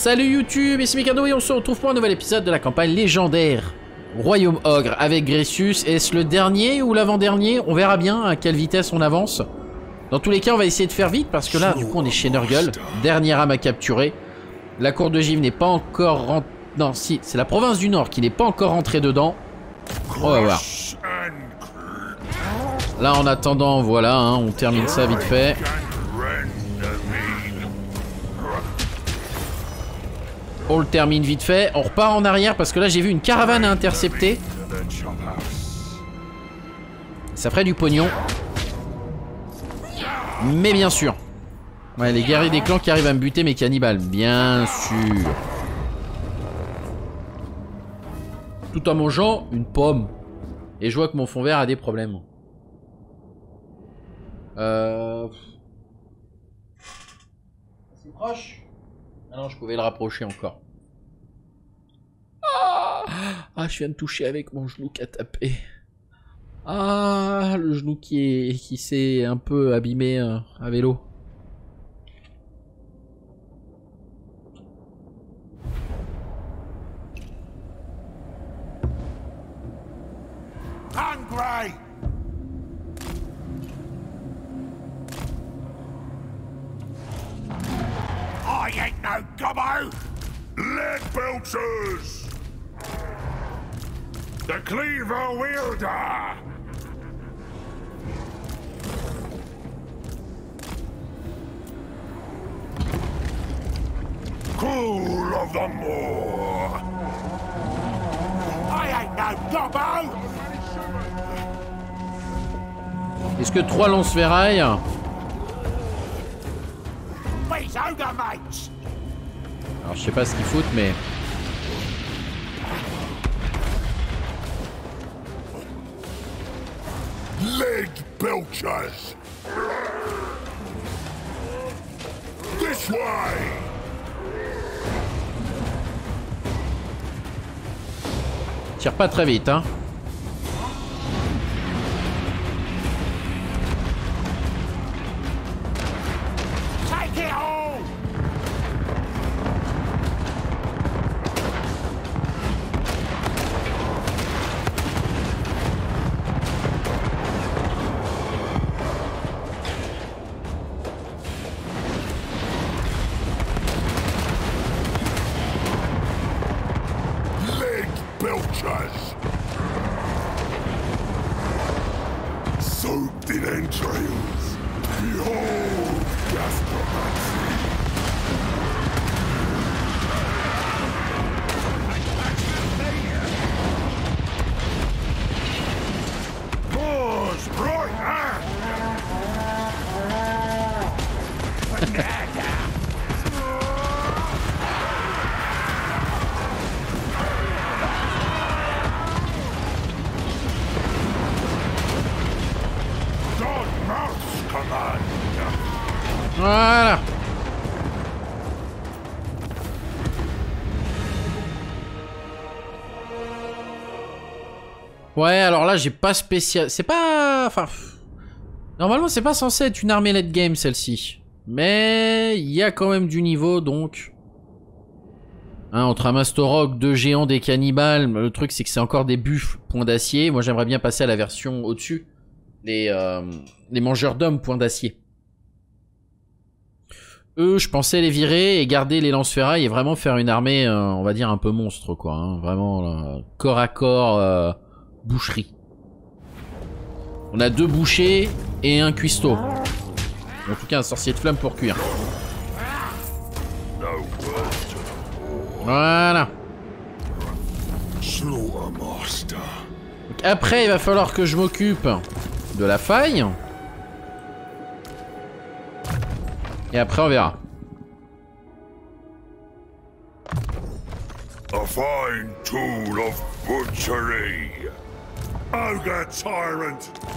Salut YouTube, ici Mikado et on se retrouve pour un nouvel épisode de la campagne légendaire Royaume Ogre avec Grésus. Est-ce le dernier ou l'avant-dernier? On verra bien à quelle vitesse on avance. Dans tous les cas, on va essayer de faire vite parce que là, du coup, on est chez Nurgle. Dernière âme à capturer. La cour de Givre n'est pas encore rentrée. Non, si, c'est la province du Nord qui n'est pas encore rentrée dedans. On va voir. Là, en attendant, voilà, hein, on termine ça vite fait. On le termine vite fait. On repart en arrière parce que là, j'ai vu une caravane à intercepter. Ça ferait du pognon. Mais bien sûr. Ouais, les guerriers des clans qui arrivent à me buter mes cannibales. Bien sûr. Tout en mangeant une pomme. Et je vois que mon fond vert a des problèmes. C'est proche. Ah non, je pouvais le rapprocher encore. Ah, je viens de toucher avec mon genou qui a tapé. Ah, le genou qui s'est un peu abîmé à vélo. Hungry! I ain't no gobbo! Lead belchers! The cleaver wielder! Cool of the moor! I ain't no gobbo! Est-ce que 3 lance-ferrailles? These ogre mates! Alors je sais pas ce qu'ils foutent mais... Lead belchers! This way! Tire pas très vite hein. Take it all! Lead belchers! Soaked in entrails! Behold gastromancy! Pause! Right hand! God mouse command! Voilà. Ouais, alors là, j'ai pas spécial... C'est pas... Enfin... Normalement, c'est pas censé être une armée late game, celle-ci. Mais... Il y a quand même du niveau, donc... Hein, entre un Mastorog, 2 géants, des cannibales... Le truc, c'est que c'est encore des buffles, point d'acier. Moi, j'aimerais bien passer à la version au-dessus. Les mangeurs d'hommes, point d'acier. Eux, je pensais les virer et garder les lance-ferrailles et vraiment faire une armée, on va dire, un peu monstre, quoi. Hein. Vraiment, corps à corps, boucherie. On a 2 bouchers et un cuistot. En tout cas, un sorcier de flamme pour cuire. Voilà. Slaughtermaster. Donc après, il va falloir que je m'occupe de la faille. Et après, on verra. A fine tool of butchery. Ogre tyrant.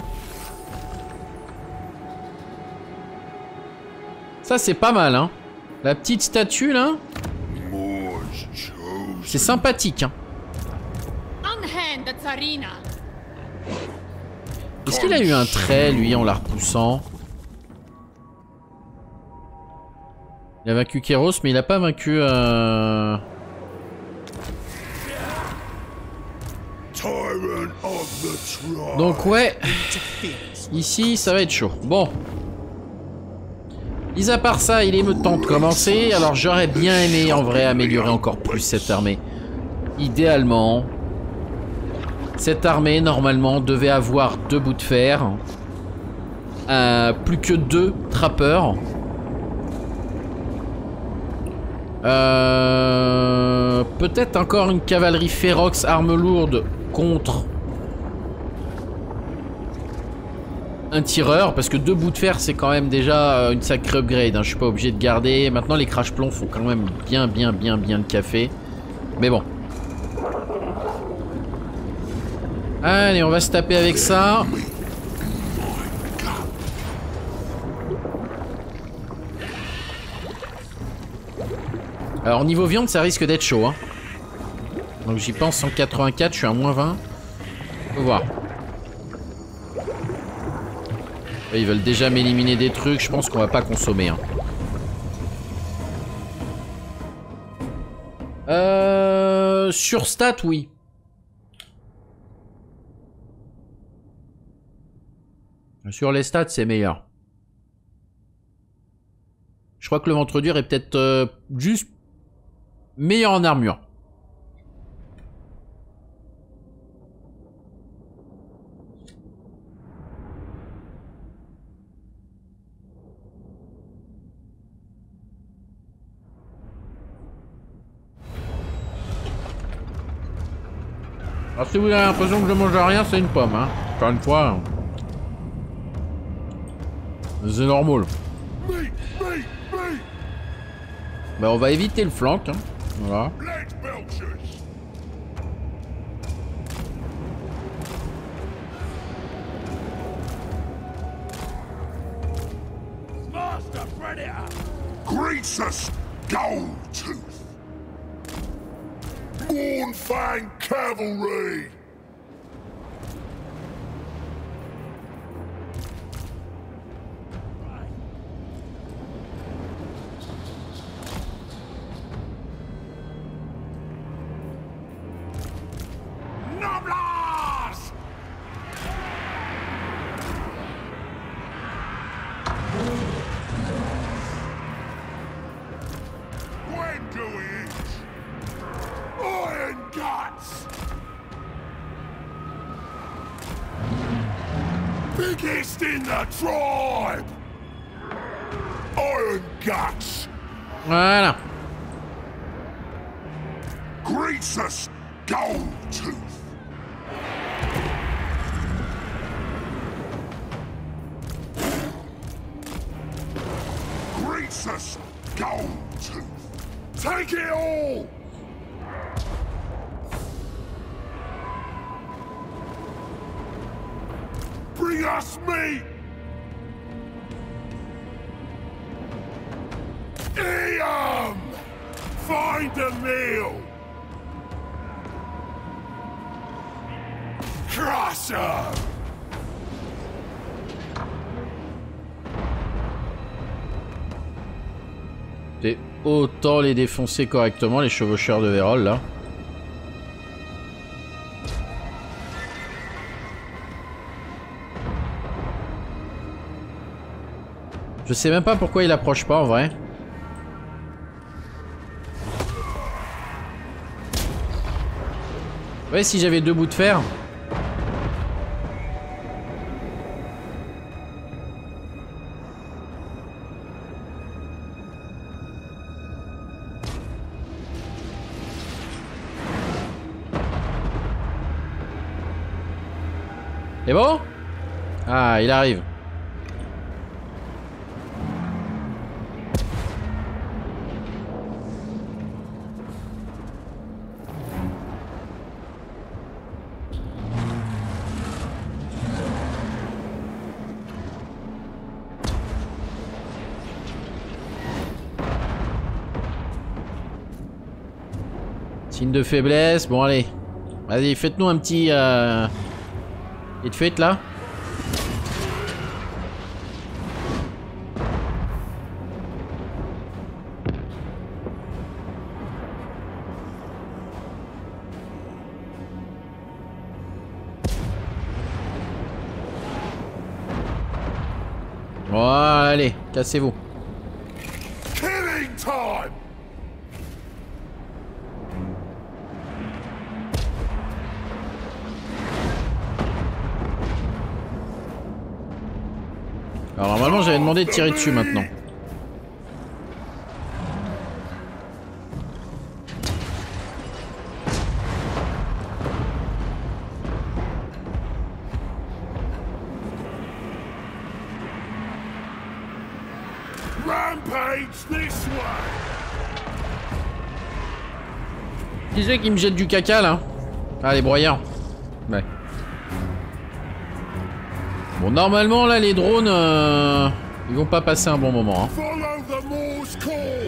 Ça, c'est pas mal, hein. La petite statue, là, Moors chosen. c'est sympathique, hein. Unhand the Tsarina. Est-ce qu'il a eu un trait, lui, en la repoussant? Il a vaincu Kéros, mais il a pas vaincu... Tyrant of the tribe. Donc ouais, ici ça va être chaud. Bon. Mis à part ça, il est temps de commencer. Alors j'aurais bien aimé en vrai améliorer encore plus cette armée. Idéalement, cette armée normalement devait avoir 2 bouts de fer. Plus que 2 trappeurs. Peut-être encore une cavalerie férox arme lourde contre un tireur, parce que 2 bouts de fer c'est quand même déjà une sacrée upgrade, hein. Je suis pas obligé de garder. Maintenant les crash plombs font quand même bien le café. Mais bon. Allez, on va se taper avec ça. Alors niveau viande ça risque d'être chaud, hein. Donc j'y pense, 184, je suis à moins 20. Faut voir. Ils veulent déjà m'éliminer des trucs, je pense qu'on va pas consommer, hein. Sur stat, oui. Sur les stats, c'est meilleur. Je crois que le ventre dur est peut-être juste meilleur en armure. Alors si vous avez l'impression que je mange rien, c'est une pomme, hein. Encore une fois, c'est normal. Bah on va éviter le flanc, hein. Voilà. Greasus Goldtooth. Mournfang Cavalry. Noblars! When do we eat? Iron Guts! Biggest in the tribe! Iron Guts! Voilà. Greasus Goldtooth! Greasus Goldtooth! Take it all! Bring us meat! Eam! Find a meal! Crush 'em! C'est autant les défoncer correctement, les chevaucheurs de Vérole, là. Je sais même pas pourquoi il approche pas en vrai. Ouais, si j'avais 2 bouts de fer. C'est bon? Ah, il arrive. Signe de faiblesse, bon allez. Vas-y, faites-nous un petit... Et de fait là. Voilà, allez, cassez-vous. Killing time! Alors normalement j'avais demandé de tirer dessus maintenant. Rampage this way! Qui c'est qui me jette du caca là? Ah les broyards. Ouais. Bon normalement là les drones ils vont pas passer un bon moment hein. Follow the Morse call!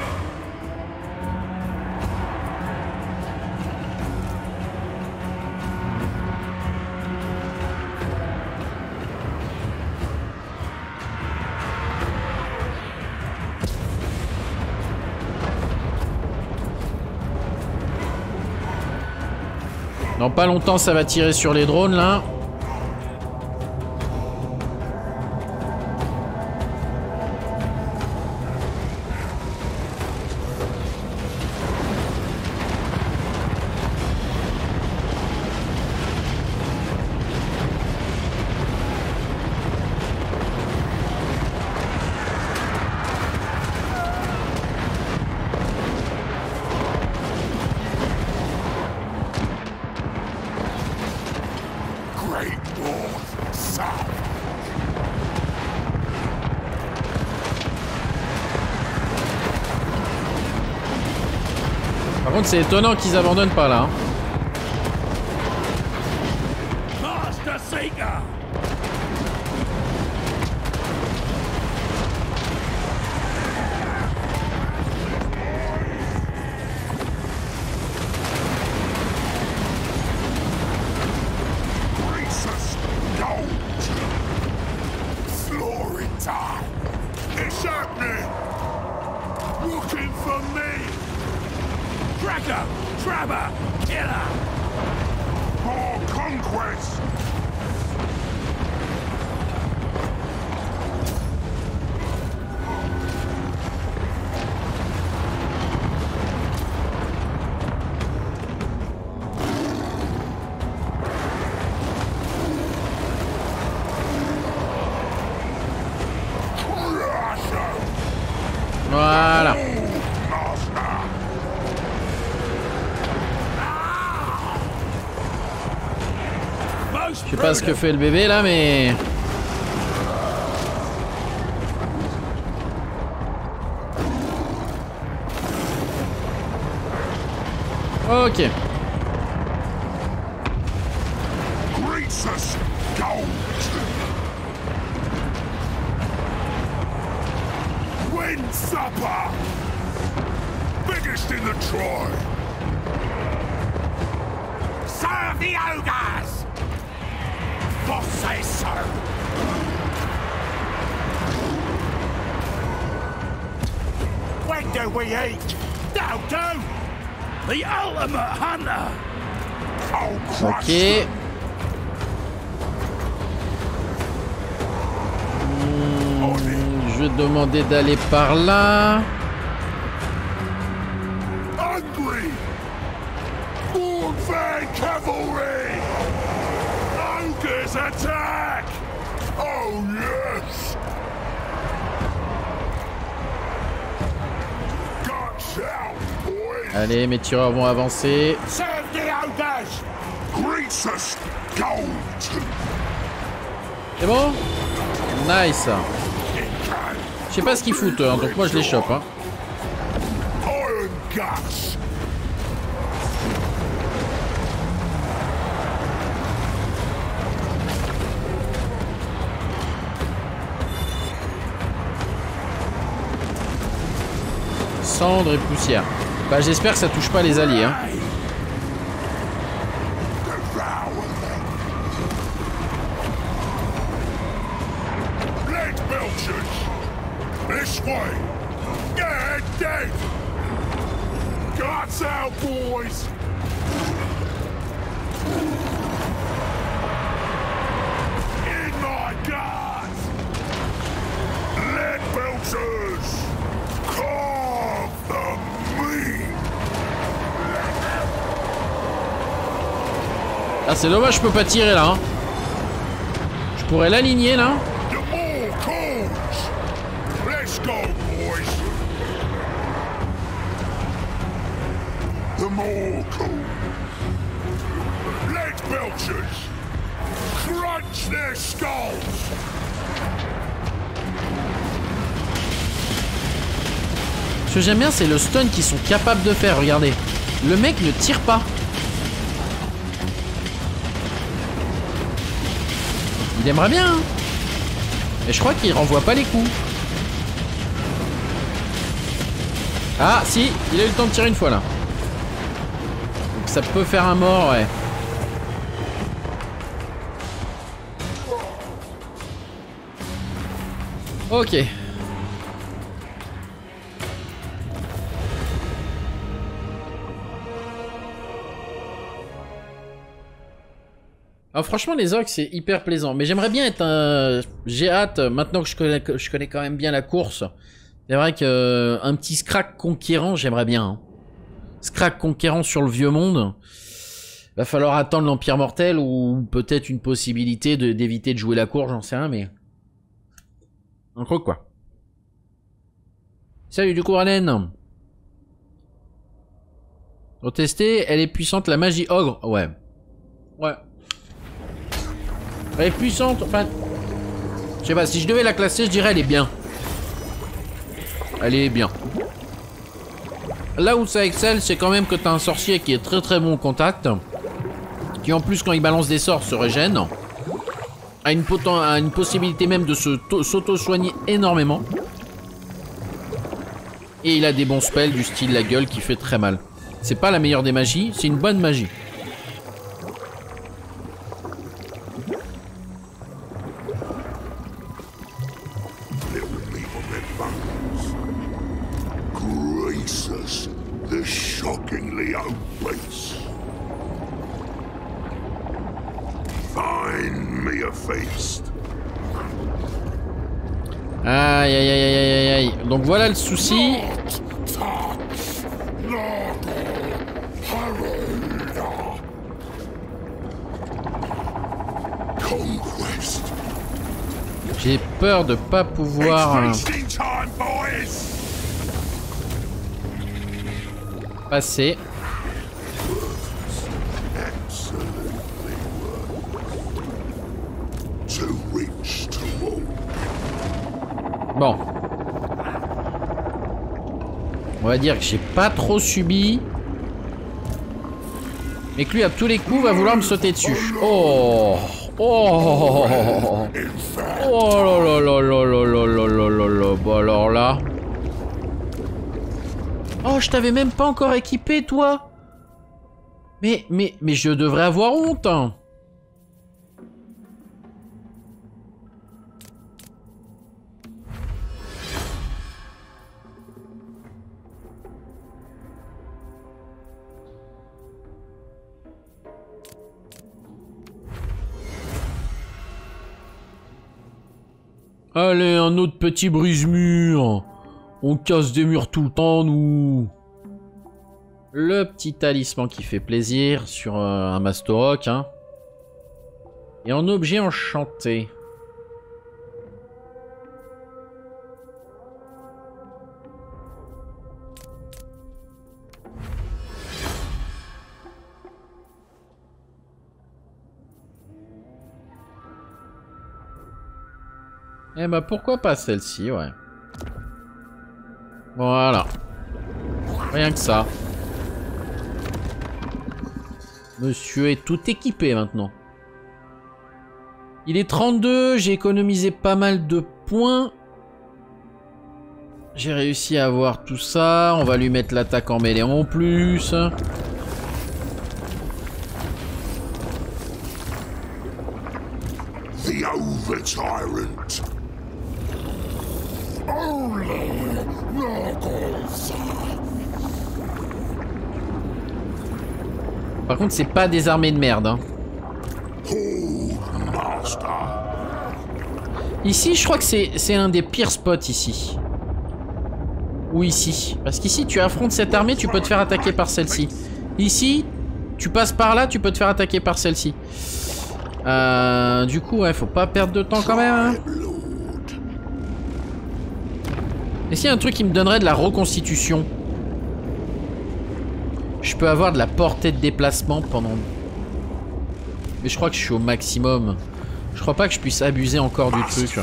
Dans pas longtemps ça va tirer sur les drones là. Great North South! Par contre c'est étonnant qu'ils abandonnent pas là hein. Master Seeker! Princess Gold! Glory time! It's happening! Looking for me! Cracker! Trapper! Killer! More conquest! Voilà. Je sais pas ce que fait le bébé là mais... Ok. Princess Gold! Wind Supper! Biggest in the Troy! Serve the ogres! Boss says so! When do we eat? Dodo! The ultimate hunter! Oh, crush Ok. Je vais demander d'aller par là. Hungry! More van cavalry! Ogres attack! Oh yes! Guts out, boys! Allez, mes tireurs vont avancer. Serve the ogres! Princess Gold! C'est bon? Nice. Je sais pas ce qu'ils foutent, hein, donc moi je les chope. Hein. Iron Guts! Cendre et poussière. Bah j'espère que ça touche pas les alliés. Hein. Blood belchers! This way! Get dead! Guts out, boys! In my guts! Ah, c'est dommage, je peux pas tirer là. Hein. Je pourrais l'aligner là. The more calls. Let's go, boys. The more calls. Leg belchers. Crunch their skulls. Ce que j'aime bien, c'est le stun qu'ils sont capables de faire. Regardez. Le mec ne tire pas. Il aimerait bien. Hein. Et je crois qu'il renvoie pas les coups. Ah, si. Il a eu le temps de tirer une fois là. Donc ça peut faire un mort, ouais. Ok. Alors franchement les orques c'est hyper plaisant, mais j'aimerais bien être un... J'ai hâte, maintenant que je connais quand même bien la course, c'est vrai que un petit Scrag conquérant j'aimerais bien. Hein. Scrag conquérant sur le vieux monde, va falloir attendre l'Empire Mortel ou peut-être une possibilité d'éviter de jouer la course, j'en sais rien, mais... Un croc quoi. Salut du coup Ranen. Pour tester, elle est puissante la magie ogre, ouais. Ouais. Elle est puissante, enfin... Je sais pas, si je devais la classer, je dirais elle est bien. Elle est bien. Là où ça excelle, c'est quand même que t'as un sorcier qui est très très bon au contact. Qui en plus, quand il balance des sorts, se régène. A une possibilité même de s'auto-soigner énormément. Et il a des bons spells du style la gueule qui fait très mal. C'est pas la meilleure des magies, c'est une bonne magie. Aïe aïe aïe aïe aïe aïe. Donc voilà le souci. J'ai peur de pas pouvoir passer. Bon. On va dire que j'ai pas trop subi. Mais que lui à tous les coups va vouloir me sauter dessus. Oh. Oh. Oh là là là là là là là là là là. Bah alors là. Oh, je t'avais même pas encore équipé toi. Mais je devrais avoir honte. Allez, un autre petit brise-mur. On casse des murs tout le temps, nous. Le petit talisman qui fait plaisir sur un Mastoroc, hein. Et en objet enchanté. Eh bah pourquoi pas celle-ci, ouais. Voilà. Rien que ça. Monsieur est tout équipé maintenant. Il est 32, j'ai économisé pas mal de points. J'ai réussi à avoir tout ça. On va lui mettre l'attaque en mêlée en plus. The Overtyrant. Par contre, c'est pas des armées de merde. Hein. Ici, je crois que c'est un des pires spots ici. Ou ici. Parce qu'ici, tu affrontes cette armée, tu peux te faire attaquer par celle-ci. Ici, Tu passes par là, tu peux te faire attaquer par celle-ci. Du coup, ouais, faut pas perdre de temps quand même. Hein. Et s'il y a un truc qui me donnerait de la reconstitution? Je peux avoir de la portée de déplacement pendant... Mais je crois que je suis au maximum. Je crois pas que je puisse abuser encore du truc.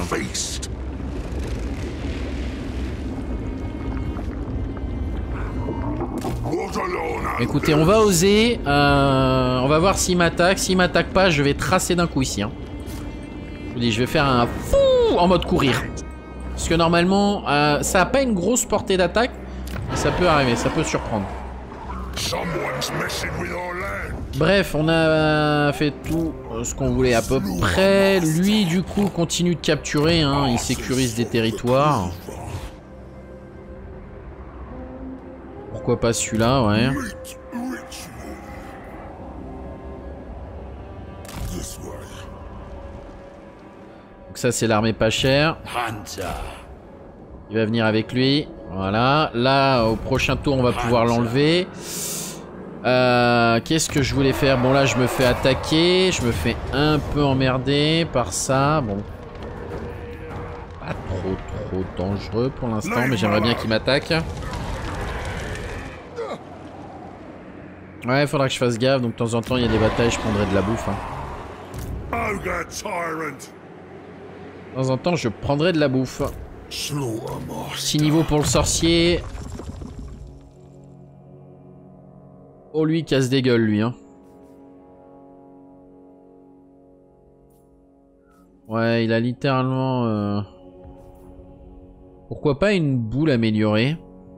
Écoutez, on va oser. On va voir s'il m'attaque. S'il m'attaque pas, je vais tracer d'un coup ici. Hein. Je vous dis, je vais faire un fou en mode courir. Parce que normalement, ça a pas une grosse portée d'attaque. Mais ça peut arriver, ça peut surprendre. Bref, on a fait tout ce qu'on voulait à peu près. Lui, du coup, continue de capturer. Hein. Il sécurise des territoires. Pourquoi pas celui-là, ouais. Donc ça, c'est l'armée pas chère. Il va venir avec lui. Voilà. Là, au prochain tour, on va pouvoir l'enlever. Qu'est-ce que je voulais faire? Bon, là, je me fais attaquer. Je me fais un peu emmerder par ça. Bon. Pas trop dangereux pour l'instant, mais j'aimerais bien qu'il m'attaque. Ouais, faudra que je fasse gaffe. Donc, de temps en temps, il y a des batailles, je prendrai de la bouffe. Hein. De temps en temps, je prendrai de la bouffe. 6 niveaux pour le sorcier. Oh, lui, il casse des gueules, lui. Hein. Ouais, il a littéralement... Pourquoi pas une boule améliorée?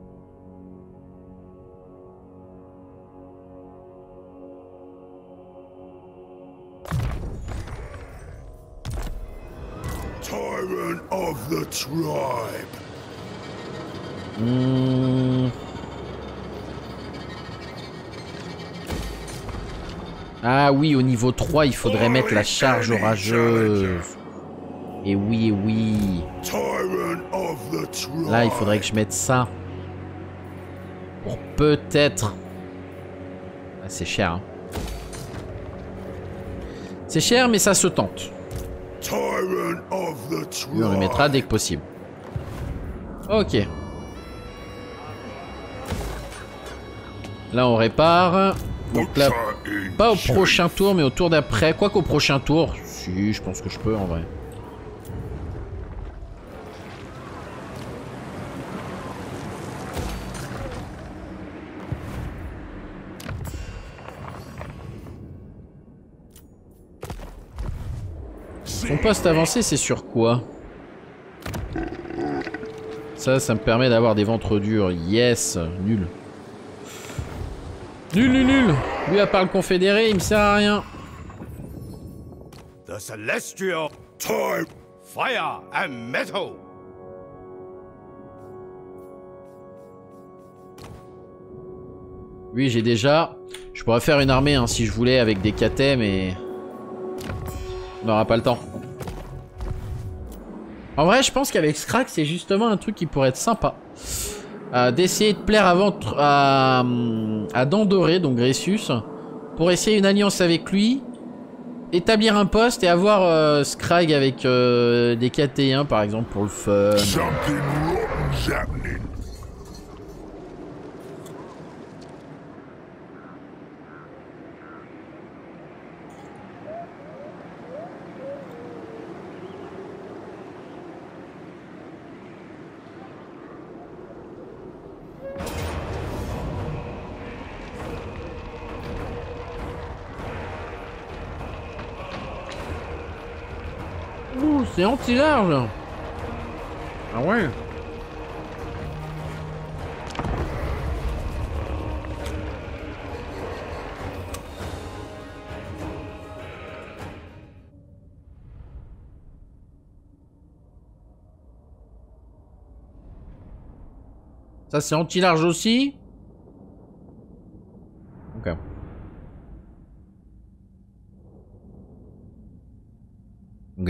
Of the tribe. Ah oui, au niveau 3, il faudrait mettre la charge orageuse. Et oui, et oui. Là, il faudrait que je mette ça. Pour peut-être... Ah, c'est cher, hein. C'est cher, mais ça se tente. Lui, on le mettra dès que possible. Ok. Là, on répare. Donc là, pas au prochain tour, mais au tour d'après. Quoi qu'au prochain tour, si, je pense que je peux en vrai. Son poste avancé, c'est sur quoi? Ça me permet d'avoir des ventres durs. Yes, nul. Nul. Lui, à part le confédéré, il me sert à rien. The celestial time, fire and metal. Lui, j'ai déjà... Je pourrais faire une armée hein, si je voulais avec des cathets, mais... On n'aura pas le temps. En vrai, je pense qu'avec Scrag, c'est justement un truc qui pourrait être sympa. D'essayer de plaire à Dandoré, donc Grécius, pour essayer une alliance avec lui, établir un poste et avoir Scrag avec des KT1 par exemple pour le fun. C'est anti-large. Ah ouais. Ça c'est anti-large aussi. Ok. Ok.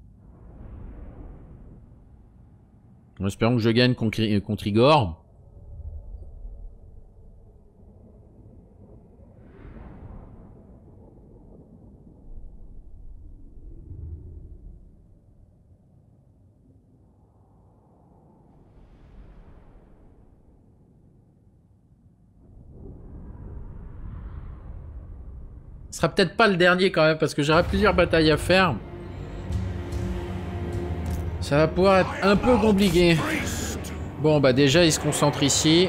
En espérant que je gagne contre Igor. Ce sera peut-être pas le dernier quand même, parce que j'aurai plusieurs batailles à faire. Ça va pouvoir être un peu compliqué. Bon, bah déjà, il se concentre ici.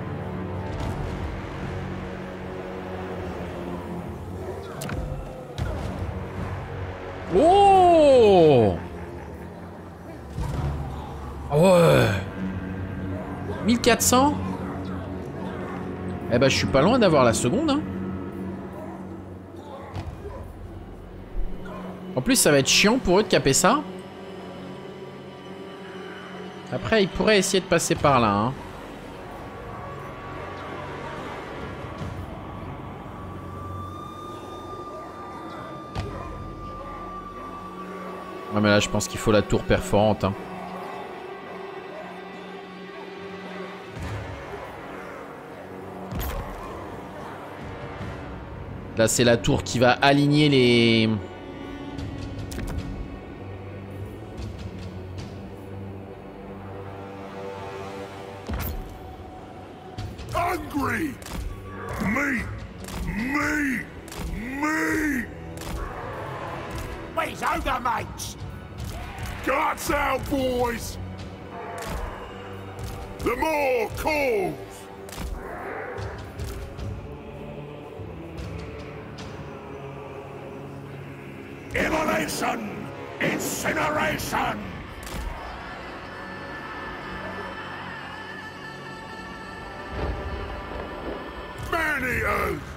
Oh! Ouais! 1400? Eh ben, je suis pas loin d'avoir la seconde, hein. En plus, ça va être chiant pour eux de caper ça. Après, ils pourraient essayer de passer par là, hein. Ouais, mais là, je pense qu'il faut la tour perforante, hein. Là, c'est la tour qui va aligner les... Hungry! Me! Me! Me! Where's Ogre, mates? Guts out, boys! The more calls! Immolation! Incineration! Man-eaters!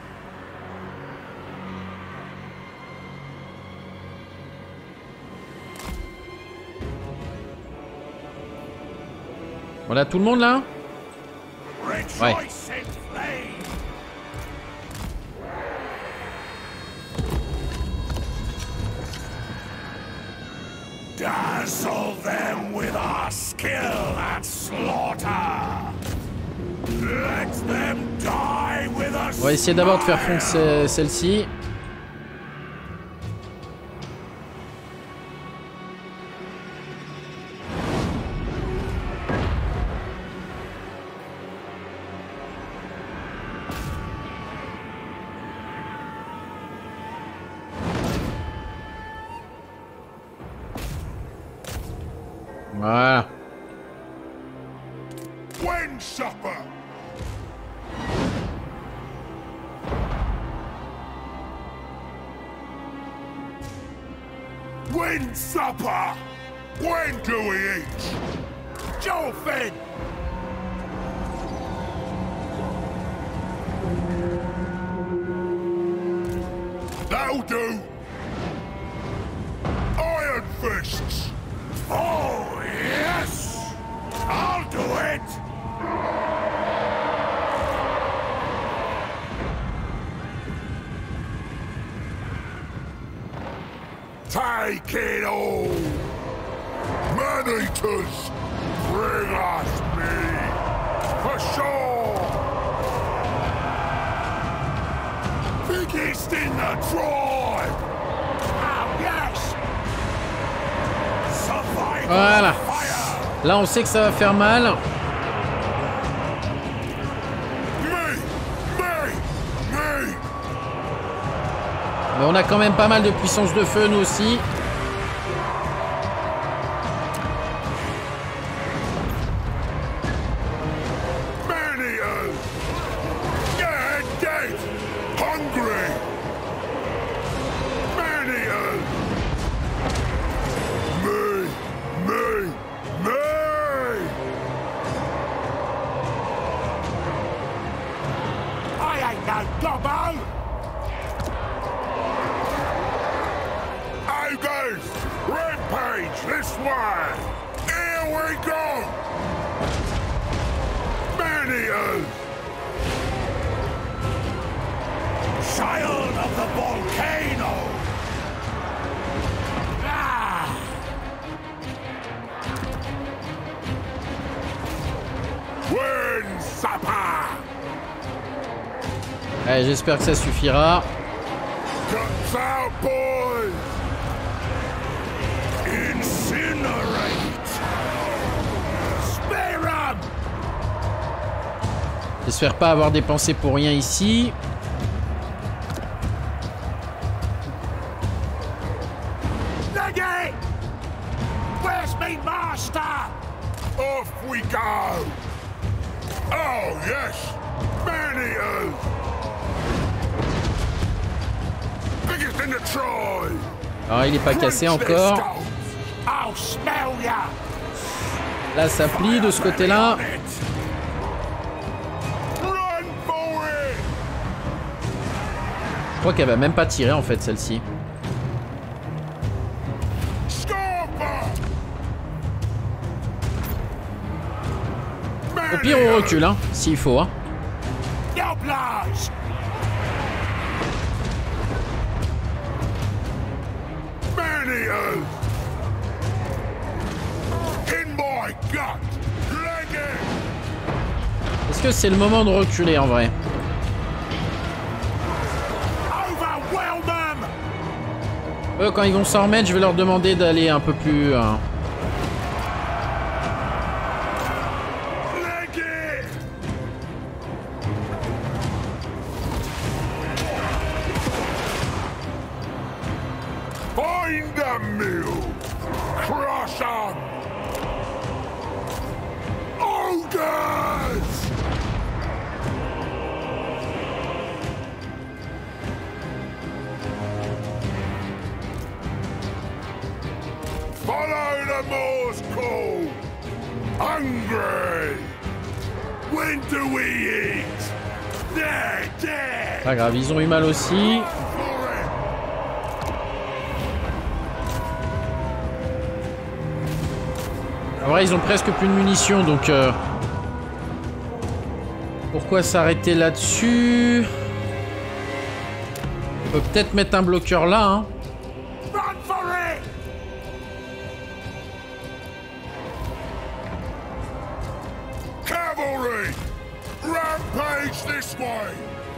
On a tout le monde là? Ouais. Rejoice in flame! Dazzle them with our skill at slaughter! Let them die with a On va essayer d'abord de faire fondre celle-ci. Voilà. When supper! When supper! When do we eat? Jolfin! That'll do! Iron fists! Oh, yes! I'll do it! Take it all! Man-eaters! Bring us meat! For sure! Biggest in the tribe! Oh, yes! Survival Voilà. fire! Là, on sait que ça va faire mal. Me! Mais on a quand même pas mal de puissance de feu, nous aussi. Man-eaters! Get dead! Hungry! Man-eaters! Me! I ain't no gobbo! Ogres! Rampage this way! Here we go! Man-eaters! Child of the volcano! Ah! When supper! Allez, j'espère que ça suffira. Guts out, boys! Incinerate! Spare 'em! J'espère pas avoir dépensé pour rien ici. Maggie! Where's me master? Off we go! Oh, yes! Man-eaters! Biggest in the tribe! Alors il est pas cassé encore. I'll smell ya! Là ça plie de ce côté-là. Run for it! Je crois qu'elle va même pas tirer en fait celle-ci. Au pire on recule hein, s'il faut hein. Est-ce que c'est le moment de reculer en vrai? Eux quand ils vont s'en remettre, je vais leur demander d'aller un peu plus... Pas grave, ils ont eu mal aussi. En vrai, ils ont presque plus de munitions, donc... Pourquoi s'arrêter là-dessus? On peut peut-être mettre un bloqueur là, hein. Cavalry! Rampage this way!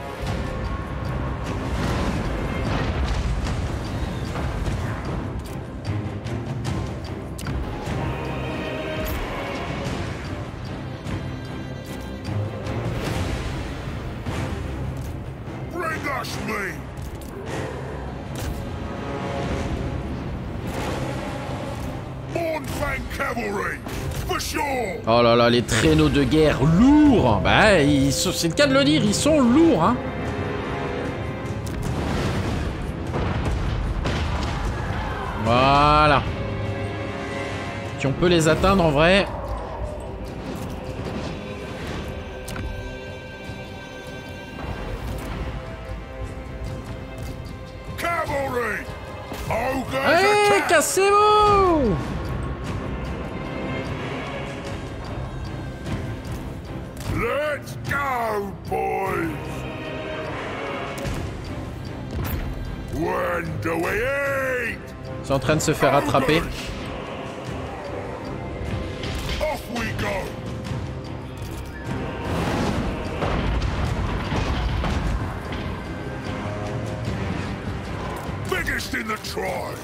Oh là là, les traîneaux de guerre lourds. Bah, c'est le cas de le dire, ils sont lourds, hein. Voilà. Si on peut les atteindre en vrai. Allez, cassez-vous! Let's go, boys! When do we eat? C'est en train de se faire rattraper. Off we go! Biggest in the tribe!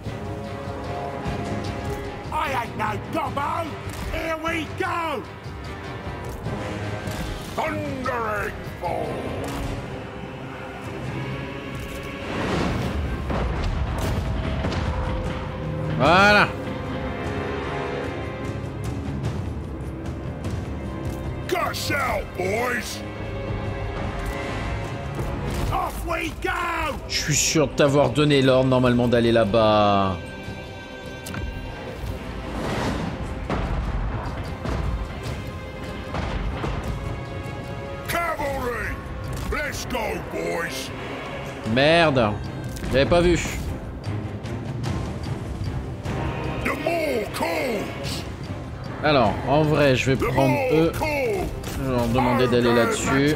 I ain't no gobbo! Here we go! Thundering fall! Voilà. Gush out, boys! Off we go! Je suis sûr de t'avoir donné l'ordre normalement d'aller là-bas. Cavalry! Let's go, boys! Merde. J'avais pas vu. Alors, en vrai, je vais prendre eux. Je vais leur demander d'aller là-dessus.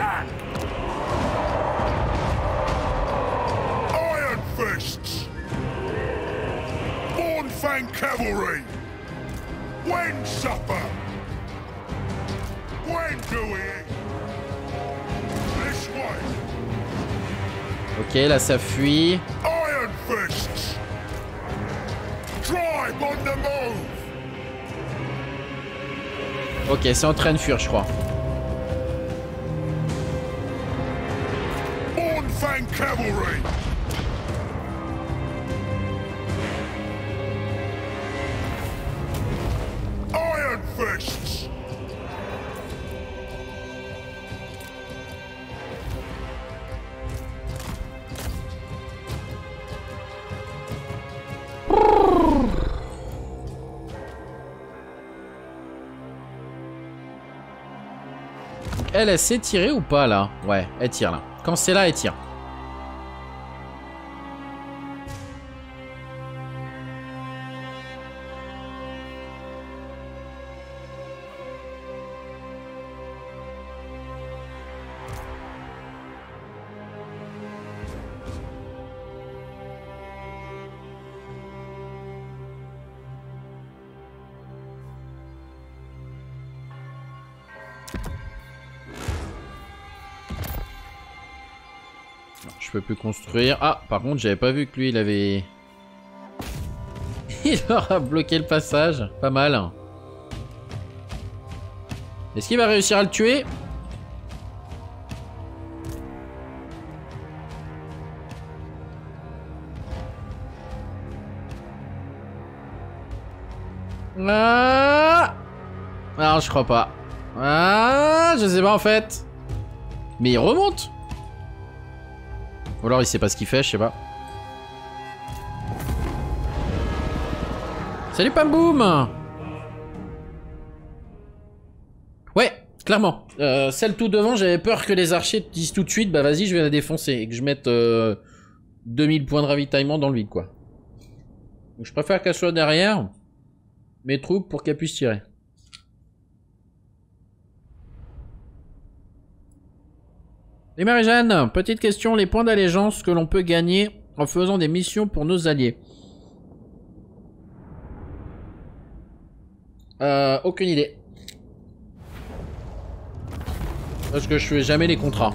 Iron Fists! Bornfang Cavalry! When supper? When do we eat? This way! Ok, là ça fuit. Iron Fists! Tribe on the move! Ok, c'est en train de fuir, je crois. Bornfang Cavalry! elle sait tirer ou pas là? Ouais, elle tire là. Quand c'est là, elle tire. Je peux plus construire. Ah, par contre, j'avais pas vu que lui, il avait... Il leur a bloqué le passage. Pas mal. Est-ce qu'il va réussir à le tuer? Ah non, je crois pas. Ah, je sais pas en fait. Mais il remonte. Ou alors il sait pas ce qu'il fait, je sais pas. Salut Pamboum. Ouais, clairement. Celle tout devant, j'avais peur que les archers te disent tout de suite, bah vas-y, je vais la défoncer. Et que je mette 2000 points de ravitaillement dans le vide, quoi. Donc je préfère qu'elle soit derrière mes troupes pour qu'elle puisse tirer. Et Marie-Jeanne, petite question, les points d'allégeance que l'on peut gagner en faisant des missions pour nos alliés. Aucune idée. Parce que je fais jamais les contrats.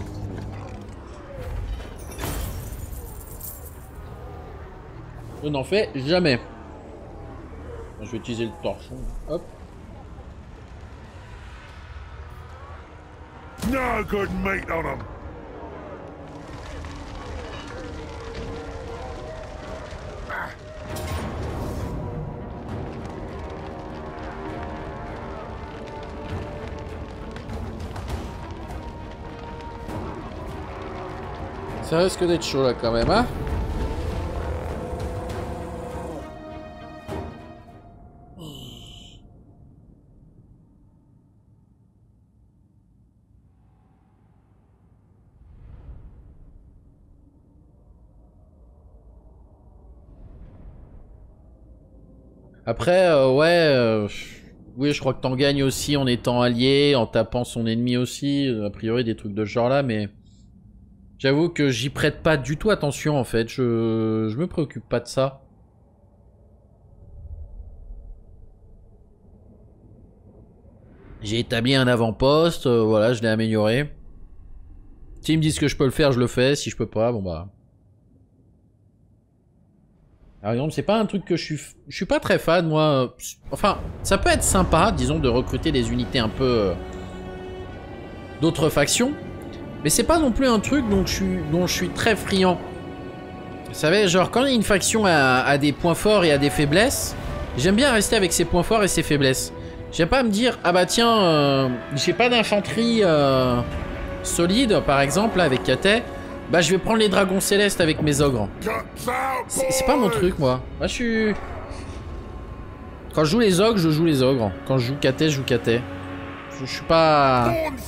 Je n'en fais jamais. Je vais utiliser le torchon. Hop. No good meat on 'em. Ça risque d'être chaud là quand même, hein? Après, ouais, oui, je crois que t'en gagnes aussi en étant allié, en tapant son ennemi aussi, a priori des trucs de ce genre-là, mais j'avoue que j'y prête pas du tout attention en fait, je me préoccupe pas de ça. J'ai établi un avant-poste, voilà, je l'ai amélioré. S'ils me disent que je peux le faire, je le fais, si je peux pas, bon bah... Par exemple, c'est pas un truc que je suis pas très fan, moi. Enfin, ça peut être sympa, disons, de recruter des unités un peu... d'autres factions. Mais c'est pas non plus un truc dont je suis très friand. Vous savez, genre, quand une faction a des points forts et a des faiblesses, j'aime bien rester avec ses points forts et ses faiblesses. J'aime pas me dire, ah bah tiens, j'ai pas d'infanterie solide, par exemple, là, avec Katet. Bah je vais prendre les dragons célestes avec mes ogres. C'est pas mon truc moi. Moi je suis... Quand je joue les ogres, je joue les ogres. Quand je joue Katet, je joue Katet. Je suis pas...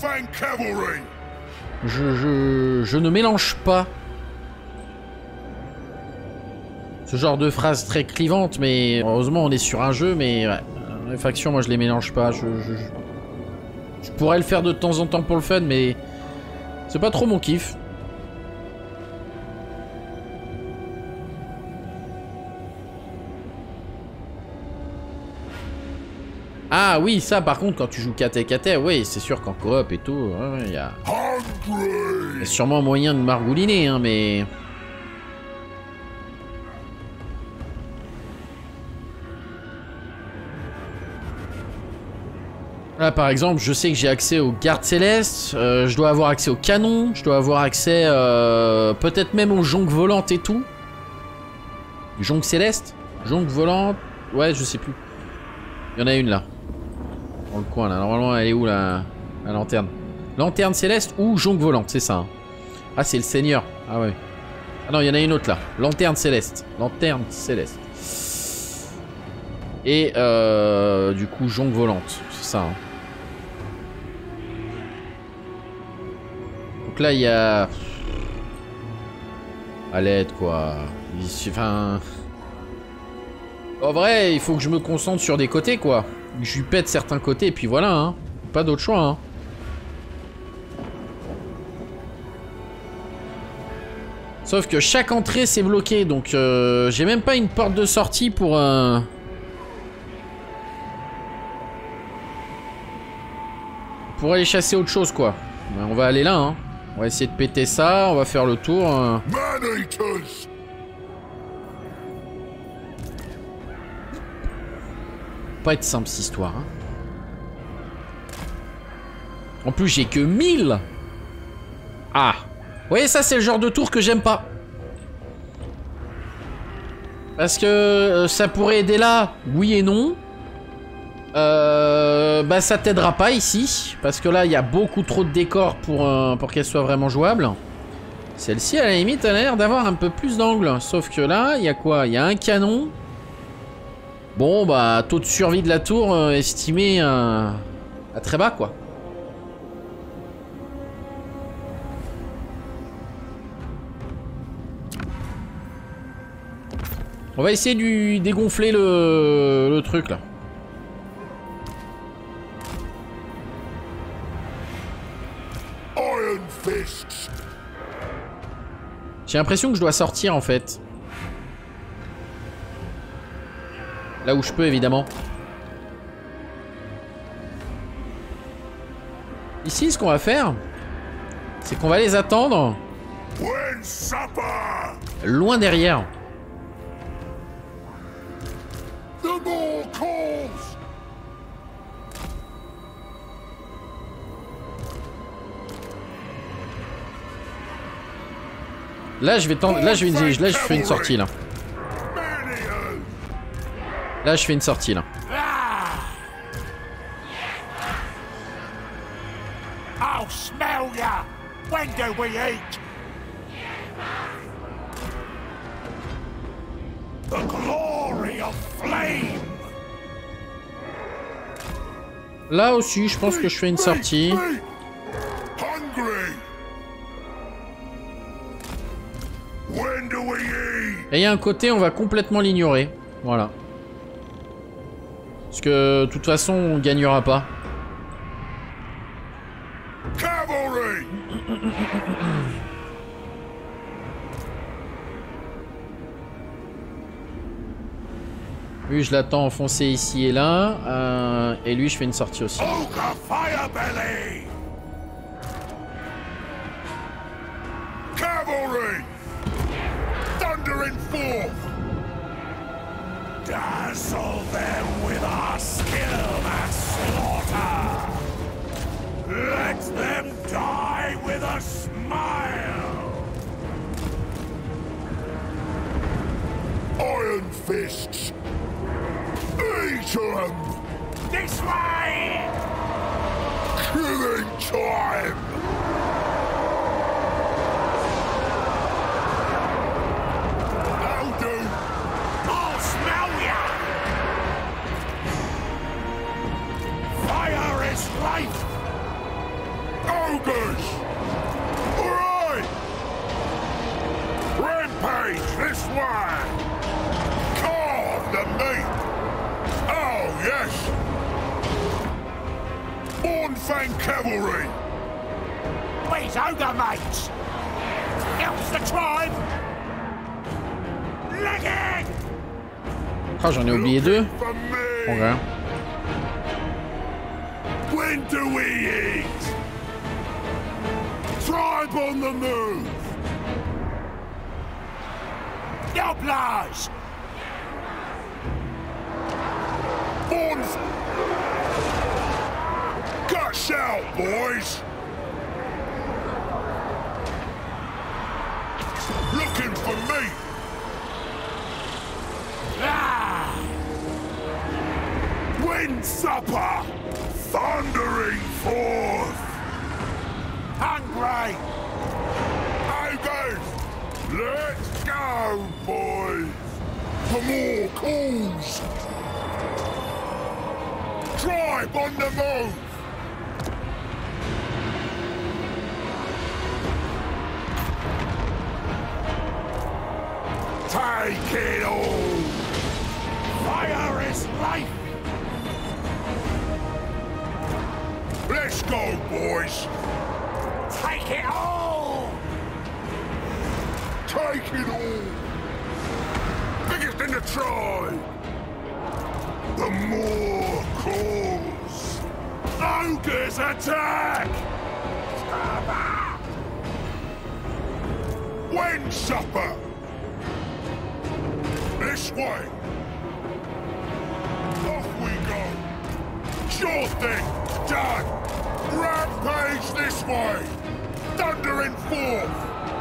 Je ne mélange pas. Ce genre de phrase très clivante, mais heureusement on est sur un jeu, mais ouais, les factions moi je les mélange pas. Je pourrais le faire de temps en temps pour le fun, mais c'est pas trop mon kiff. Ah oui, ça par contre, quand tu joues Katet, oui, c'est sûr qu'en coop et tout, il y a sûrement moyen de margouliner, hein, mais... Là par exemple, je sais que j'ai accès aux gardes célestes, je dois avoir accès aux canons, je dois avoir accès peut-être même aux jonques volantes et tout. Jonques célestes? Jonques volantes? Ouais, je sais plus. Il y en a une là. Dans le coin là, normalement elle est où la lanterne? Lanterne céleste ou jonque volante, c'est ça hein. Ah c'est le seigneur, ah ouais. Ah non il y en a une autre là, lanterne céleste. Lanterne céleste. Et du coup jonque volante, c'est ça hein. Donc là, il y a... À l'aide, quoi. Enfin... En vrai, il faut que je me concentre sur des côtés, quoi. Je lui pète certains côtés, et puis voilà, hein. Pas d'autre choix, hein. Sauf que chaque entrée, c'est bloqué, donc j'ai même pas une porte de sortie pour... Pour aller chasser autre chose, quoi. Ben, on va aller là, hein. On va essayer de péter ça, on va faire le tour. Pas être simple, cette histoire, hein. En plus, j'ai que 1000. Ah. Vous voyez, ça, c'est le genre de tour que j'aime pas. Parce que ça pourrait aider là, oui et non. Bah, ça t'aidera pas ici. Parce que là, il y a beaucoup trop de décors pour qu'elle soit vraiment jouable. Celle-ci, à la limite, elle a l'air d'avoir un peu plus d'angle. Sauf que là, il y a quoi? Il y a un canon. Bon, bah, taux de survie de la tour estimé à très bas, quoi. On va essayer de dégonfler le truc, là. J'ai l'impression que je dois sortir, en fait. Là où je peux, évidemment. Ici, ce qu'on va faire, c'est qu'on va les attendre loin derrière. Là, je vais tendre. Là, je fais une sortie là. Là, je fais une sortie là. I'll smell ya. When do we eat? The glory of flame. Là aussi, je pense que je fais une sortie. Et il y a un côté, on va complètement l'ignorer. Voilà. Parce que, de toute façon, on gagnera pas. Lui, je l'attends enfoncé ici et là. Et lui, je fais une sortie aussi. Dazzle them with our skill at slaughter. Let them die with a smile. Iron fists. Eat them. This way. Killing time. Life! Ogres! Alright! Rampage this way! Carve the meat! Oh, yes! Bornfang cavalry! Where's ogre mates? Helps the tribe! Leg it! Ah, j'en ai oublié deux. Okay. When do we eat? Tribe on the move! Yoblars! Borns! Gush out, boys! Looking for me! Ah! Wind supper! Thundering forth! Hungry! Ogres! Let's go, boys! For more calls! Tribe on the move! Take it all! Fire is life! Let's go, boys! Take it all! Take it all! Biggest in the tribe! The more calls! Ogres attack! When supper! This way! Off we go! Sure thing! Done! Rampage this way! Thundering forth!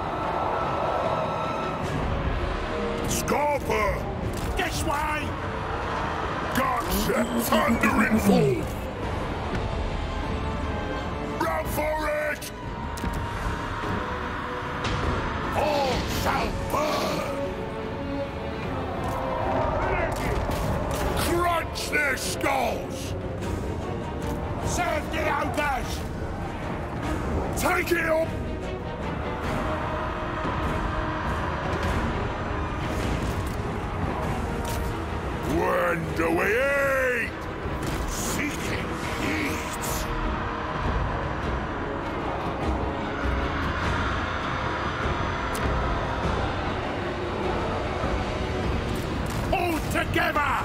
Scarper! This way! Gotcha! Thundering forth! Run for it! All shall burn! Crunch their skulls! Serve the ogres! Take it up! When do we eat? Seeking eats! All together!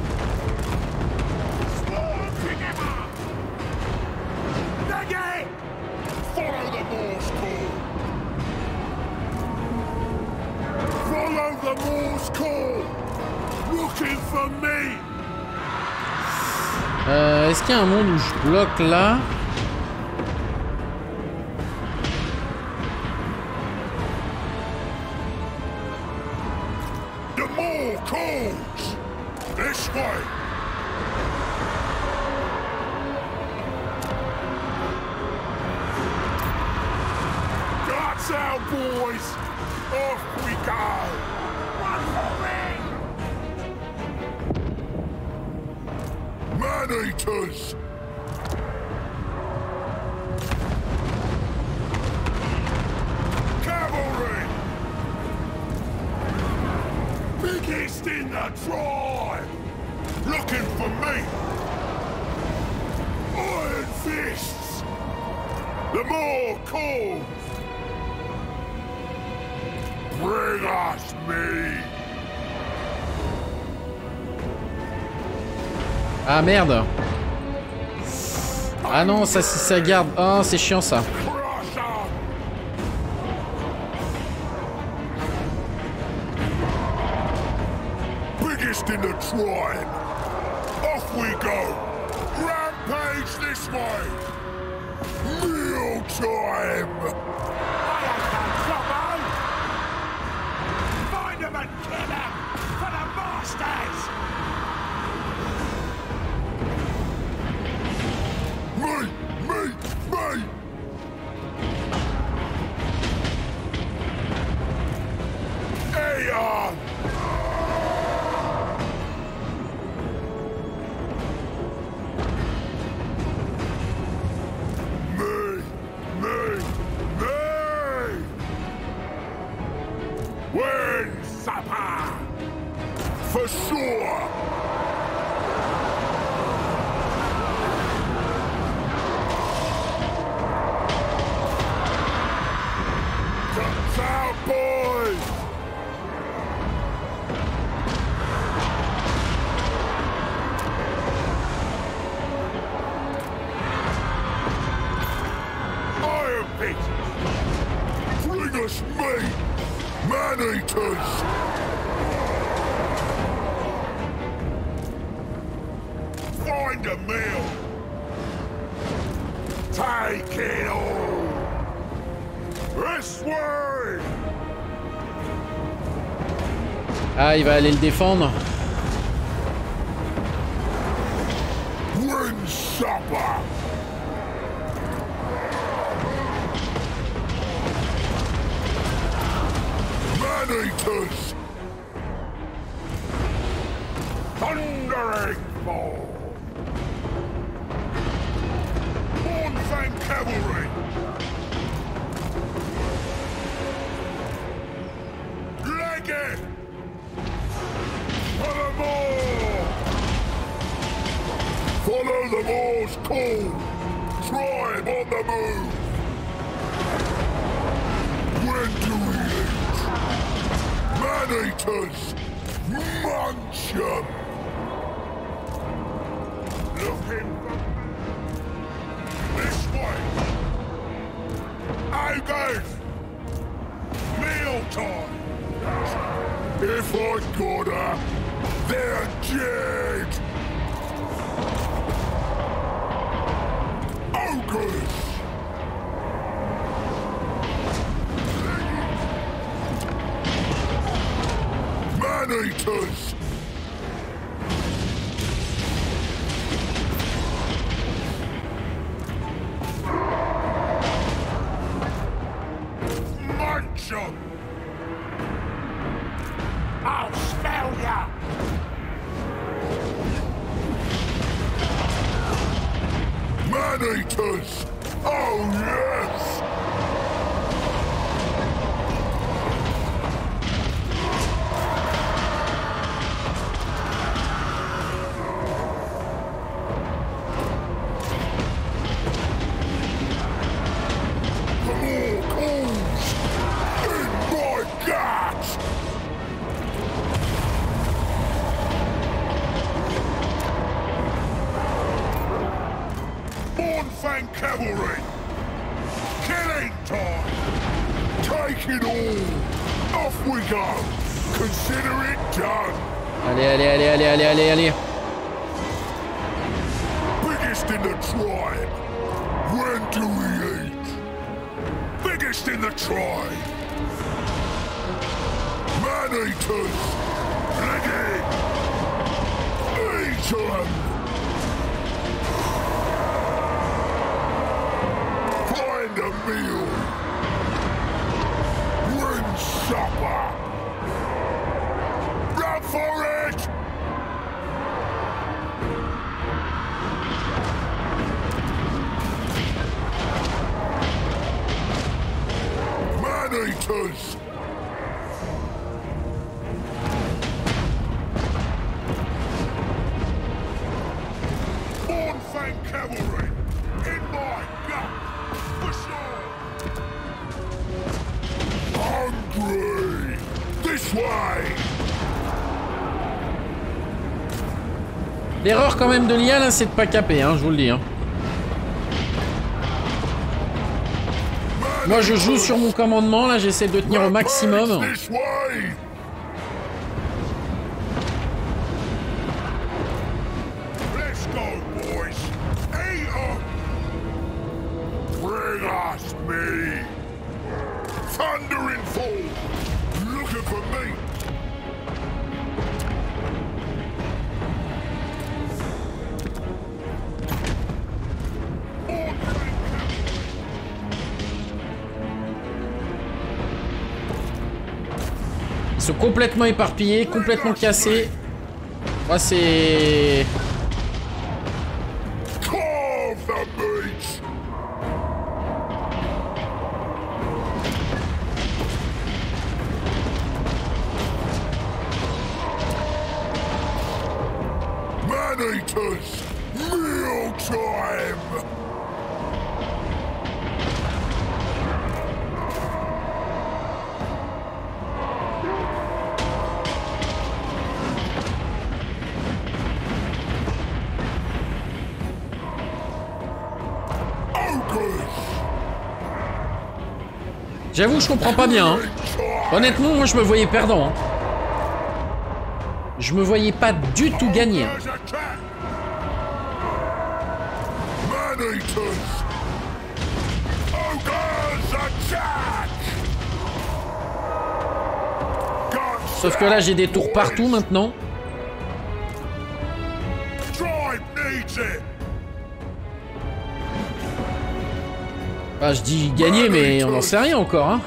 Swarm together! Nugget! Follow the Morse call! Follow the Morse call! Looking for me! Est-ce qu'il y a un monde où je bloque là? The more calls! This way! Guts out, boys! Off we go! Run for it! Man-eaters! Cavalry! Biggest in the tribe! Looking for me! Iron fists! The more calls! Bring us me! Ah merde. Ah non, ça si ça garde. Oh, c'est chiant ça. Biggest in the tribe. Off we go. Rampage this way. Meal time. Find them and kill them for the masters. Me! Aeon! Me! When supper! For sure! Out, boys! Iron pieces! Bring us meat! Man-eaters! Find a meal! Take it all! This way! Ah, il va aller le défendre. When supper! Man-eaters! Thundering fall! Hornfang cavalry! Leg it! the Morse call! Tribe on the move! When do we eat? Man-eaters! Munch 'em! Looking for... This way! Agate! Meal time! If I got her, they're dead! Ogres! Man-eaters! Munch 'em! I'll smell ya! Man-eaters! Oh yes! The more calls! In my gut! Mornfang cavalry! Killing time! Take it all! Off we go! Consider it done! Allez, allez, allez, allez, allez, allez, allez. Biggest in the tribe! When do we eat? Biggest in the tribe! Man-eaters! Ready! Eat 'em! Find a meal! Win supper! Run for it! Man-eaters! Mornfang cavalry! In my gut! For sure! Hungry! This way! L'erreur quand même de l'IA là, c'est de pas caper, hein, je vous le dis. Hein. Moi je joue sur mon commandement, là j'essaie de tenir au maximum. This way! Let's go, boys! Eat 'em! Bring us me! Thundering fall! Looking for me! Ils sont complètement éparpillés, complètement cassés. Moi c'est... Carve the meat! Man-eaters! Meal time! J'avoue, je comprends pas bien. Hein. Honnêtement, moi je me voyais perdant. Hein. Je me voyais pas du tout gagner. Hein. Sauf que là, j'ai des tours partout maintenant. Bah, je dis gagner, mais on n'en sait rien encore, hein.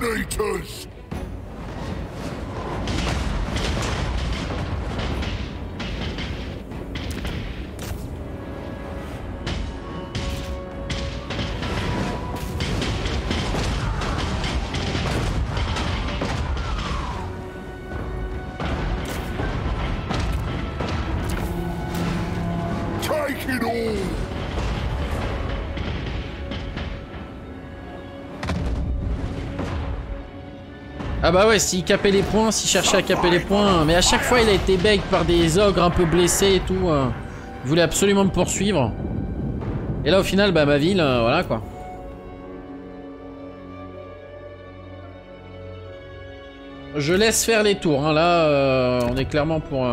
Man-eaters! Take it all! Ah bah ouais, s'il capait les points, s'il cherchait à caper les points, mais à chaque fois il a été beg par des ogres un peu blessés et tout. Il voulait absolument me poursuivre. Et là au final, bah ma ville, voilà quoi. Je laisse faire les tours, hein. Là on est clairement pour...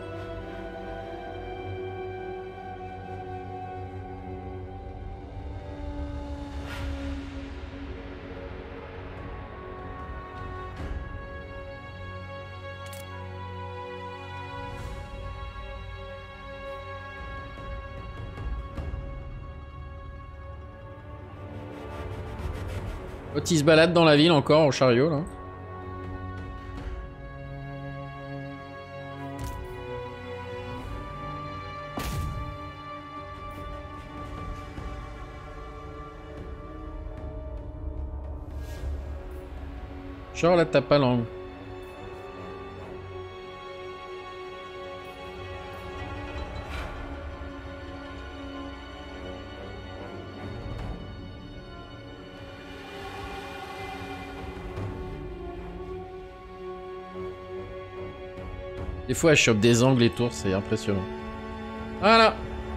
L'autre il se balade dans la ville encore au chariot là. Genre là t'as pas langue. Des fois elle chope des angles et tours, c'est impressionnant. Voilà.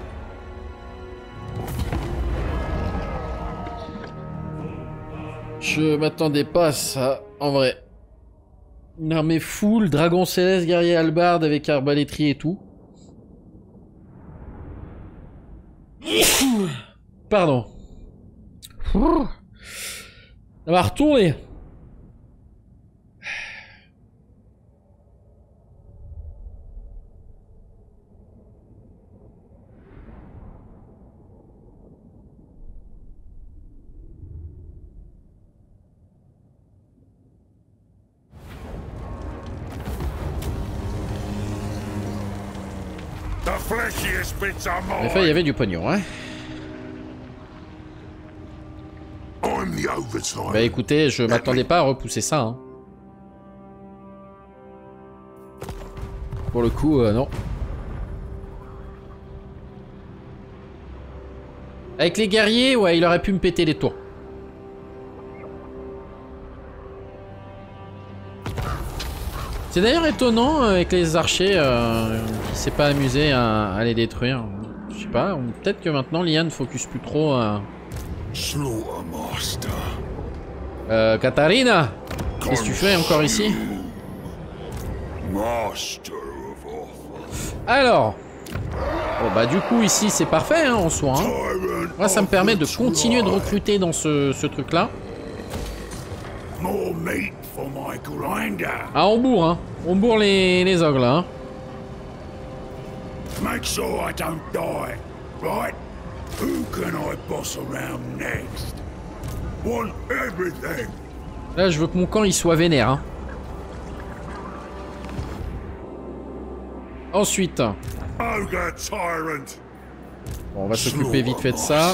Je m'attendais pas à ça, en vrai. Une armée full, dragon céleste, guerrier hallebarde avec arbalétrie et tout. Pardon. Ça va retourner. En effet, il y avait du pognon, hein. Bah écoutez, je m'attendais pas à repousser ça, hein. Pour le coup, non. Avec les guerriers, ouais, il aurait pu me péter les tours. C'est d'ailleurs étonnant avec les archers qui s'est pas amusé à les détruire. Je sais pas, peut-être que maintenant l'IA ne focus plus trop. Katharina, qu'est-ce que tu fais encore ici? Alors, bon bah du coup ici c'est parfait hein, en soi. Hein. Moi ça me permet de continuer de recruter dans ce truc là. Ah on bourre hein, on bourre les ogres là. Hein. Make sure I don't die, right? Who can I boss around next? Want everything. Là je veux que mon camp il soit vénère. Hein. Ensuite. Bon, on va s'occuper vite fait de ça.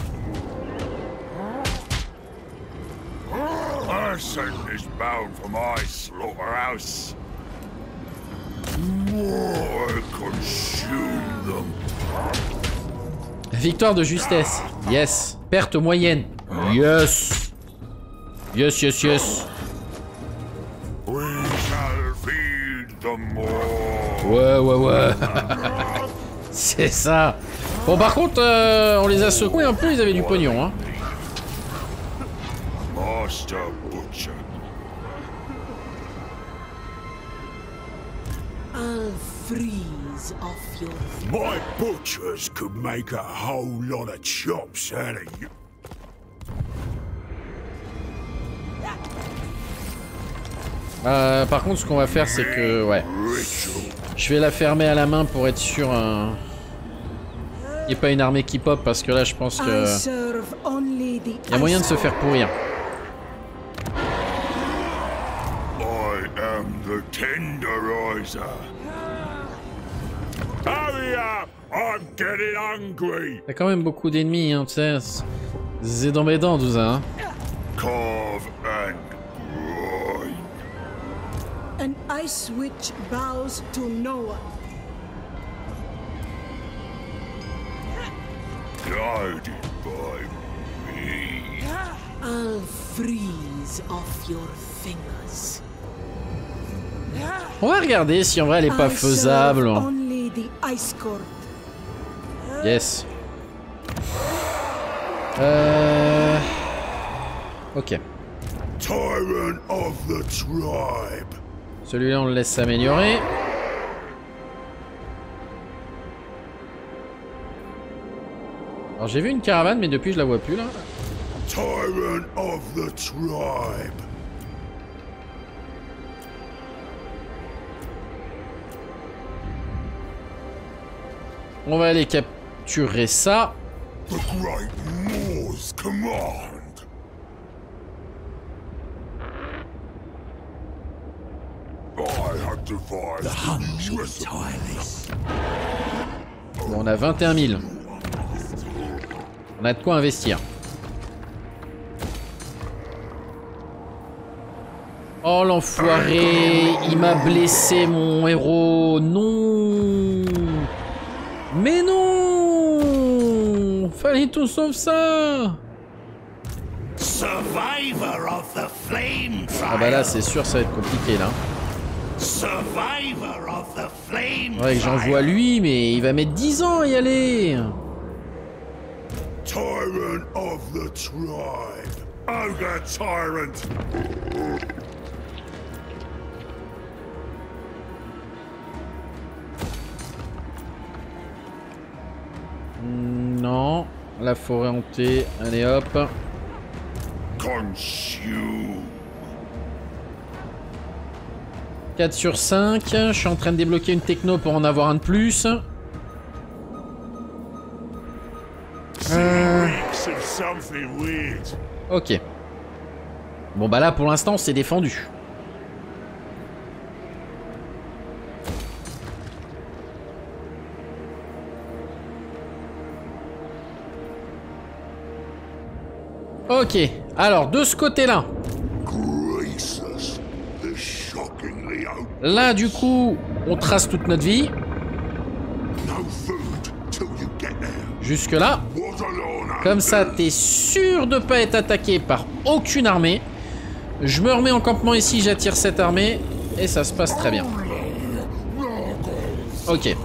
Victoire de justesse. Yes. Perte moyenne. Yes. Yes, yes, yes. Ouais, ouais, ouais. C'est ça. Bon, par contre, on les a secoués un peu, ils avaient du pognon, hein. My butchers could make a whole lot of chops out of you. Par contre, ce qu'on va faire, c'est que, ouais, je vais la fermer à la main pour être sûr qu'il n'y ait pas une armée qui pop, parce que là, je pense que il y a moyen de se faire pourrir. The tenderizer. Hurry up! I'm getting hungry. Y'a quand même beaucoup d'ennemis, hein, tu sais. C'est embêtant tout ça, hein. Carve and grind. An ice witch bows to no one. Guided by me. I'll freeze off your fingers. On va regarder si en vrai elle est pas I faisable. serve only the ice court. Yes. Ok. Tyrant of the tribe. Celui-là on le laisse s'améliorer. Alors j'ai vu une caravane mais depuis je la vois plus là. Tyrant of the tribe. On va aller capturer ça. The great Moor's command. I have devised the Bon, on a 21 000. On a de quoi investir. Oh l'enfoiré, il m'a blessé mon héros. Non. Mais non. Fallait tout sauf ça. Survivor of the flame tribe. Ah bah là c'est sûr ça va être compliqué là. Survivor of the flame. Ouais que j'envoie lui mais il va mettre 10 ans à y aller. Tyrant of the tribe. Ogre tyrant. Non, la forêt hantée, allez hop. Consume. 4 sur 5, je suis en train de débloquer une techno pour en avoir un de plus. Reeks of something weird. Ok. Bon bah là pour l'instant c'est défendu. Ok, alors de ce côté-là. Graceless. The shockingly open. Là du coup, on trace toute notre vie. No food till you get there. Jusque là. What alone. Comme ça, t'es sûr de pas être attaqué par aucune armée. Je me remets en campement ici, j'attire cette armée. Et ça se passe très bien. Ok.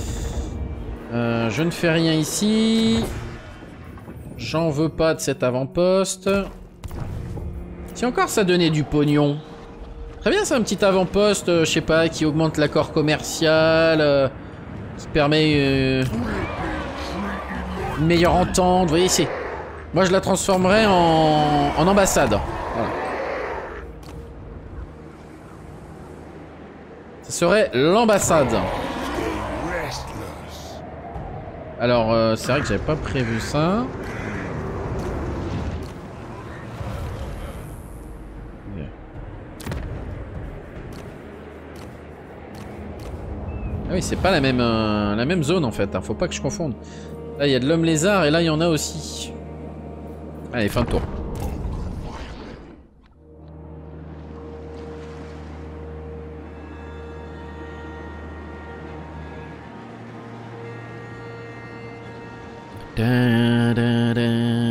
Je ne fais rien ici. J'en veux pas de cet avant-poste. Si encore ça donnait du pognon. Très bien, c'est un petit avant-poste, je sais pas, qui augmente l'accord commercial, qui permet une meilleure entente. Vous voyez, c'est... Moi, je la transformerais en ambassade. Voilà. Ce serait l'ambassade. Alors, c'est vrai que j'avais pas prévu ça. Ah oui, c'est pas la même zone en fait, hein. Faut pas que je confonde. Là, il y a de l'homme lézard et là, il y en a aussi. Allez, fin de tour. Da, da, da.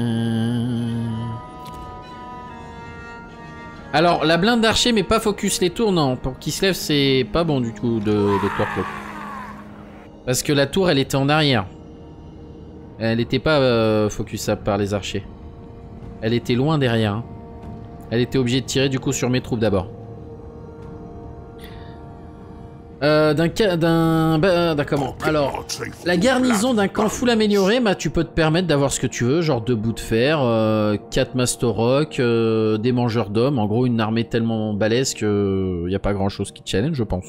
Alors, la blinde d'archer, mais pas focus les tours, non. Pour qu'il se lève, c'est pas bon du tout de Torclo. Parce que la tour, elle était en arrière. Elle n'était pas focusable par les archers. Elle était loin derrière. Hein. Elle était obligée de tirer du coup sur mes troupes d'abord. Comment alors, la garnison d'un camp full amélioré, bah, tu peux te permettre d'avoir ce que tu veux, genre 2 bouts de fer, 4 Master-Rock, des mangeurs d'hommes, en gros une armée tellement balèze que y a pas grand chose qui te challenge, je pense.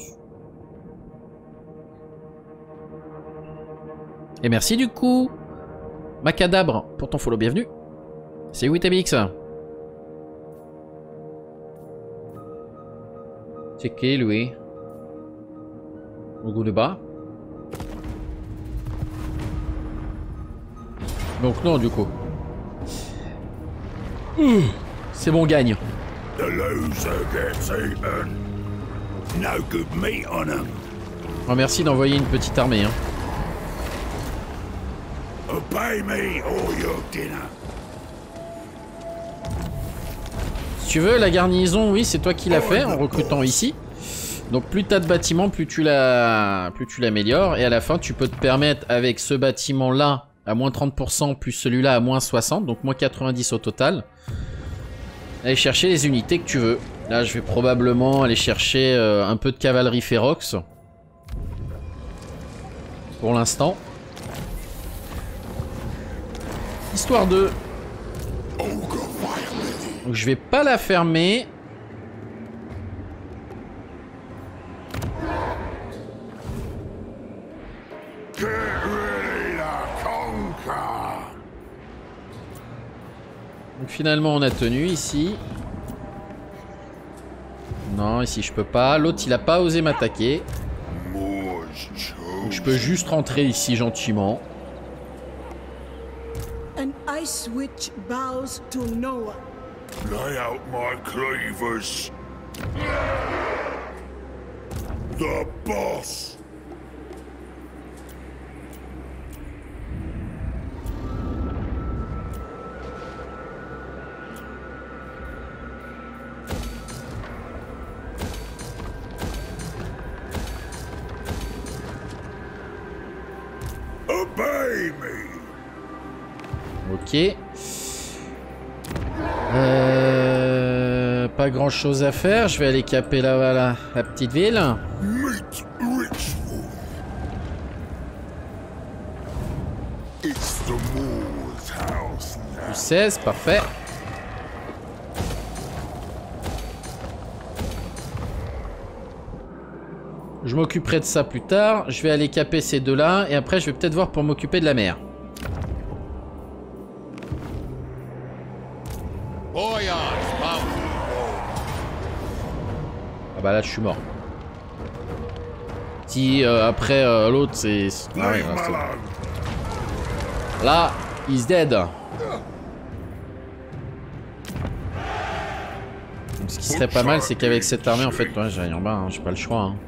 Et merci du coup, Macadabre, pour ton follow, bienvenue. C'est Witabix. C'est qui lui? Au bout de bas. Donc non du coup. C'est bon, gagne. The loser gets eaten. No good meat on him. Oh, merci d'envoyer une petite armée. Hein. Obey me or your dinner. Si tu veux, la garnison, oui, c'est toi qui l'as fait en recrutant ici. Donc plus t'as de bâtiments, plus tu l'améliores. Et à la fin, tu peux te permettre avec ce bâtiment-là à moins 30%, plus celui-là à moins 60, donc moins 90 au total. Aller chercher les unités que tu veux. Là, je vais probablement aller chercher un peu de cavalerie férox. Pour l'instant. Histoire de... Donc je vais pas la fermer. Get ready to conquer. Donc finalement on a tenu ici. Non, ici je peux pas. L'autre il a pas osé m'attaquer. Donc je peux juste rentrer ici gentiment. An ice witch bows to Noah. Lay out my cleavers. The boss. Obey me. Ok. Pas grand chose à faire. Je vais aller caper la petite ville. Meet ritual. It's the Moor's house now. Plus 16, parfait. Je m'occuperai de ça plus tard. Je vais aller caper ces deux-là. Et après, je vais peut-être voir pour m'occuper de la mer. Ah bah là, je suis mort. Si après l'autre, c'est... Ah ouais, là, he's dead. Donc, ce qui serait pas mal, c'est qu'avec cette armée, en fait, ouais, j'aille en bas, hein, j'ai pas le choix. Hein.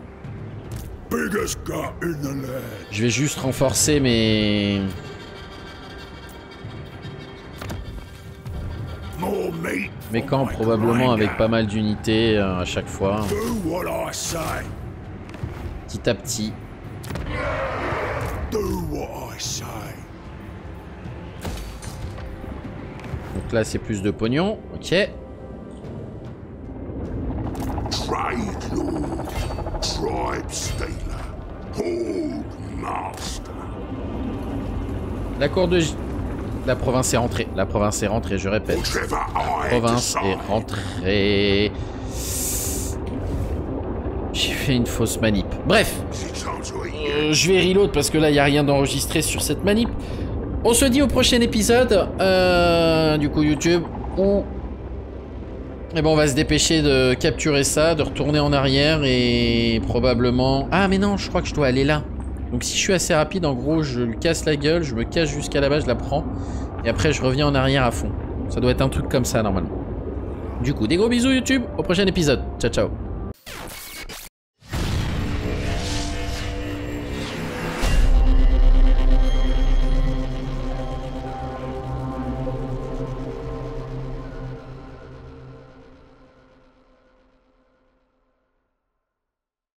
Je vais juste renforcer mes camps, probablement avec pas mal d'unités à chaque fois. Petit à petit. Donc là, c'est plus de pognon. Ok. La cour de... La province est rentrée. La province est rentrée, je répète. La province est rentrée. J'ai fait une fausse manip. Bref. Je vais reload parce que là, il n'y a rien d'enregistré sur cette manip. On se dit au prochain épisode. Du coup, YouTube. Et bon, on va se dépêcher de capturer ça, de retourner en arrière et probablement... Ah mais non, je crois que je dois aller là. Donc si je suis assez rapide, en gros, je lui casse la gueule, je me cache jusqu'à là-bas, je la prends. Et après, je reviens en arrière à fond. Ça doit être un truc comme ça, normalement. Du coup, des gros bisous YouTube, au prochain épisode. Ciao, ciao.